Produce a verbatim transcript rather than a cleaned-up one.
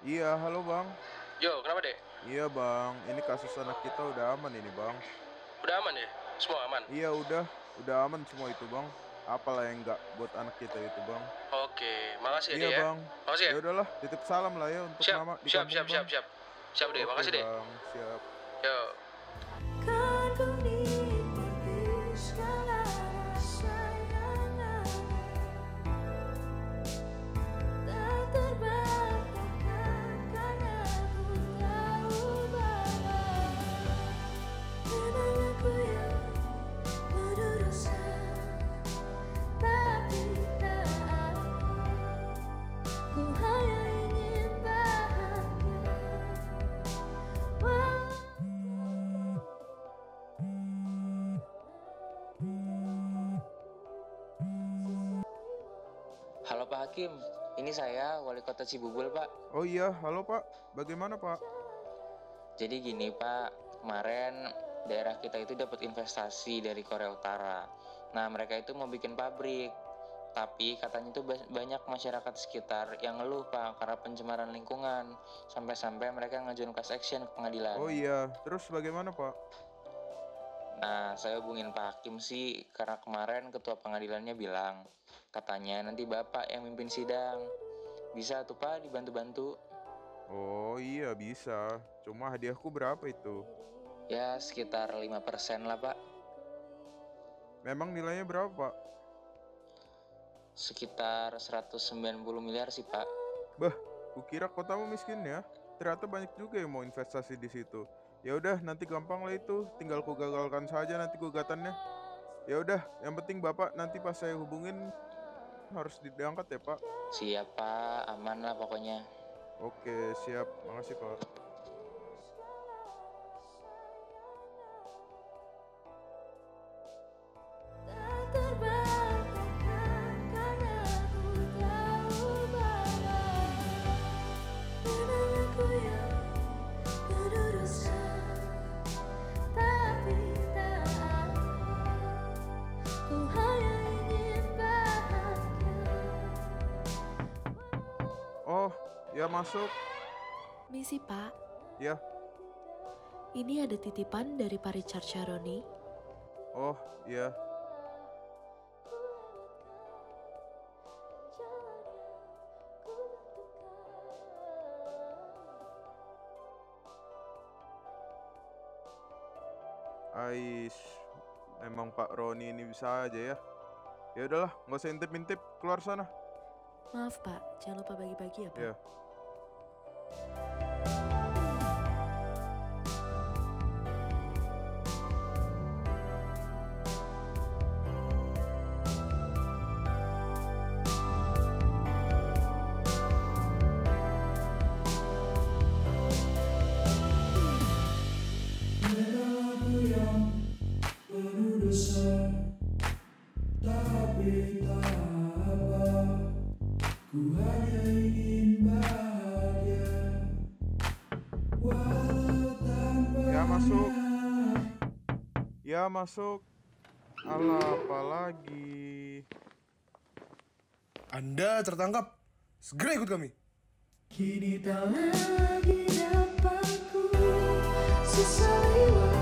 Iya, halo Bang. Yo, kenapa dek? Iya Bang, ini kasus anak kita udah aman ini Bang. Udah aman ya? Semua aman? Iya udah, udah aman semua itu Bang. Apalah yang enggak buat anak kita itu Bang. Oke, makasih ya Iya dek ya. Bang. Makasih Ya ya. udahlah, titip salam lah ya untuk Siap, mama di siap, kampung siap, Bang. siap, siap. Siap dek, Oke makasih dek. Bang, siap. Yo. Kan ku nikmati segala rasa yang ada, tak terbatalkan karena ku tahu bahwa memang aku yang berdosa, tapi tak apa, ku hanya ingin bahagia. Halo Pak Hakim, ini saya Wali Kota Cibubur Pak. Oh iya, halo Pak. Bagaimana Pak? Jadi gini Pak, kemarin daerah kita itu dapat investasi dari Korea Utara. Nah mereka itu mau bikin pabrik, tapi katanya itu ba- banyak masyarakat sekitar yang ngeluh Pak karena pencemaran lingkungan. Sampai-sampai mereka ngajuin class action ke pengadilan. Oh iya, terus bagaimana Pak? Nah saya hubungin Pak Hakim sih karena kemarin ketua pengadilannya bilang katanya nanti Bapak yang mimpin sidang. Bisa tuh Pak dibantu-bantu. Oh iya bisa. Cuma hadiahku berapa itu? Ya sekitar lima persen lah Pak. Memang nilainya berapa Pak? Sekitar seratus sembilan puluh miliar sih Pak. Bah, kukira kotamu miskin ya. Ternyata banyak juga yang mau investasi di situ. Ya udah, nanti gampang lah itu. Tinggal ku gagalkan saja nanti gugatannya. Ya udah, yang penting Bapak nanti pas saya hubungin harus diangkat ya, Pak. Siap Pak, aman lah pokoknya. Oke, siap. Makasih, Pak. Tak terbatalkan karena ku tahu bahwa memang aku yang berdosa, tapi tak apa, ku hanya ingin bahagia. Oh, ya masuk. Misi Pak, Ya. ini ada titipan dari Pak Richard Sharoni. Oh, ya. Ais, memang Pak Roni ini bisa aja ya. Ya udahlah, nggak usah intip-intip, keluar sana. Maaf Pak, jangan lupa bagi-bagi ya Pak. Ya. Aku yang penuh dosa, tapi tak apa, ku hanya ingin bahagia, walau tanpa Ya masuk. niat. Ya masuk. Alah, apa lagi? Anda tertangkap. Segera ikut kami. Kini tak Lagi dapat ku sesali